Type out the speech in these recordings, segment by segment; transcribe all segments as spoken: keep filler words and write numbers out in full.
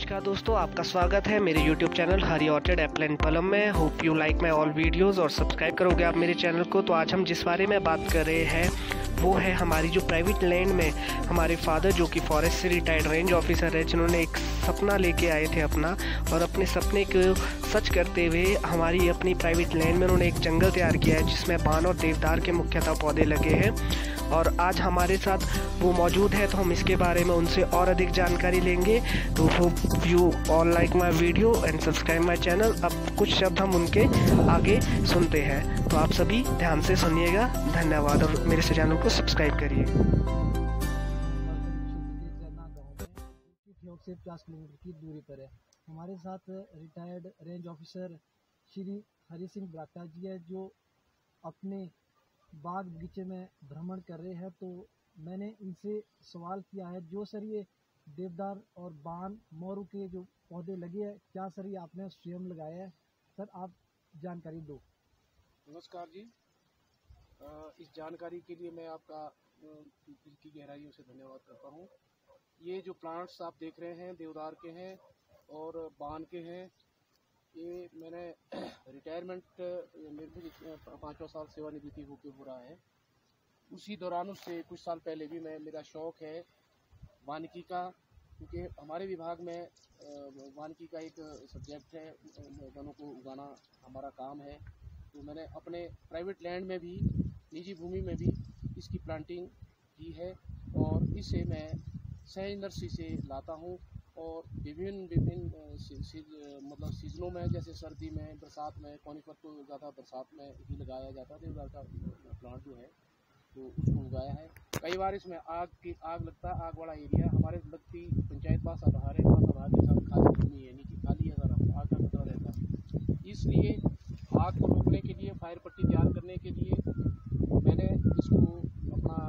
नमस्कार दोस्तों, आपका स्वागत है मेरे YouTube channel Hari orchid apple and plum में। Hope you like my all videos और सब्सक्राइब करोगे आप मेरे चैनल को। तो आज हम जिस बारे में बात कर रहे हैं वो है हमारी जो प्राइवेट लैंड में हमारे फादर जो कि फॉरेस्ट से रिटायर्ड रेंज ऑफिसर है, जिन्होंने एक सपना लेके आए थे अपना, और अपने सपने को सच करते हुए हमारी अपनी प्राइवेट लैंड में उन्होंने एक जंगल तैयार किया है जिसमें पान और देवदार के मुख्यतः पौधे लगे हैं। और आज हमारे साथ वो मौजूद है, तो हम इसके बारे में उनसे और अधिक जानकारी लेंगे। तो hope you all like my video and subscribe my channel. अब कुछ शब्द हम उनके आगे सुनते हैं, तो आप सभी ध्यान से सुनिएगा। धन्यवाद और मेरे से चैनल को सब्सक्राइब करिए। से पचास किलोमीटर की दूरी पर है। हमारे साथ retired range officer Shri Hari Singh Barata ji है, जो अपने बाग बगीचे में भ्रमण कर रहे हैं। तो मैंने इनसे सवाल किया है, जो सर ये देवदार और बान मोरू के जो पौधे लगे हैं, क्या सर ये आपने स्वयं लगाया है? सर आप जानकारी दो। नमस्कार जी, इस जानकारी के लिए मैं आपका दिल की गहराइयों से धन्यवाद करता हूँ। ये जो प्लांट्स आप देख रहे हैं देवदार के हैं और बान के हैं। ये मैंने रिटायरमेंट मेरे को पाँचवा साल सेवानिवृत्ति होकर हो रहा है, उसी दौरान उससे कुछ साल पहले भी मैं मेरा शौक़ है वानिकी का, क्योंकि हमारे विभाग में वानिकी का एक सब्जेक्ट है, वनों को उगाना हमारा काम है। तो मैंने अपने प्राइवेट लैंड में भी, निजी भूमि में भी इसकी प्लांटिंग की है, और इसे मैं सहज नर्सरी से लाता हूँ। और विभिन्न विभिन्न मतलब सीजनों में, जैसे सर्दी में, बरसात में, कॉनिफर को ज़्यादा बरसात में ही लगाया जाता है, देवदार का प्लांट जो है, तो उसको उगाया है। कई बार इसमें आग की आग लगता है, आग वाला एरिया हमारे लगती पंचायत बास आधार है, बास आधार के साथ खाली भूमि है, नीचे खाली है, सारा आग का खतरा रहता है। इसलिए आग को रोकने के लिए, फायर पट्टी तैयार करने के लिए मैंने इसको अपना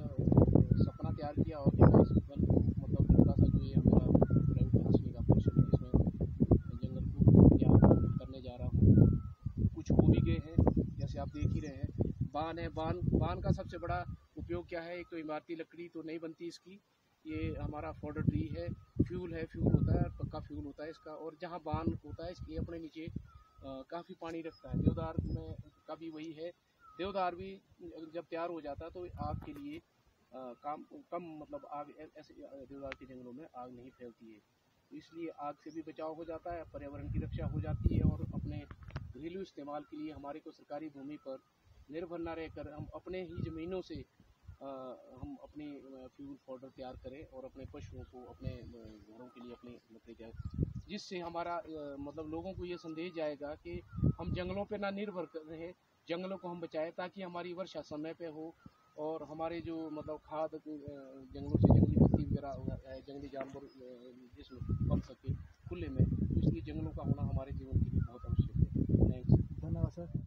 एक सपना तैयार किया, और इस वन को मतलब छोटा सा जो ये मेरा प्राइवेट नर्सरी का पोर्शन है, इसमें जंगल को तैयार करने जा रहा हूँ। कुछ हो भी गए हैं, जैसे आप देख ही रहे हैं। बान है, बान बान का सबसे बड़ा उपयोग क्या है? एक तो इमारती लकड़ी तो नहीं बनती इसकी, ये हमारा फॉडर ट्री है, फ्यूल है, फ्यूल होता है, पक्का फ्यूल होता है इसका। और जहाँ बान होता है इसके अपने नीचे काफ़ी पानी रखता है। देवदार में का भी वही है। देवदार भी जब तैयार हो जाता है तो आग के लिए आ, काम कम मतलब आग ऐसे देवदार के जंगलों में आग नहीं फैलती है, तो इसलिए आग से भी बचाव हो जाता है, पर्यावरण की रक्षा हो जाती है। और अपने घरेलू इस्तेमाल के लिए हमारे को सरकारी भूमि पर निर्भर न रहकर हम अपने ही ज़मीनों से आ, हम अपनी फ्यूल पाउडर तैयार करें और अपने पशुओं को, अपने घरों के लिए अपनी लकड़ी तैयार, जिससे हमारा मतलब लोगों को ये संदेश जाएगा कि हम जंगलों पे ना निर्भर कर रहे, जंगलों को हम बचाएं, ताकि हमारी वर्षा समय पे हो और हमारे जो मतलब खाद जंगलों से जंगली पत्ती वगैरह, जंगली जानवर जिसमें बन सके खुले में, तो इसलिए जंगलों का होना हमारे जीवन के लिए बहुत आवश्यक है। थैंक्स, धन्यवाद सर।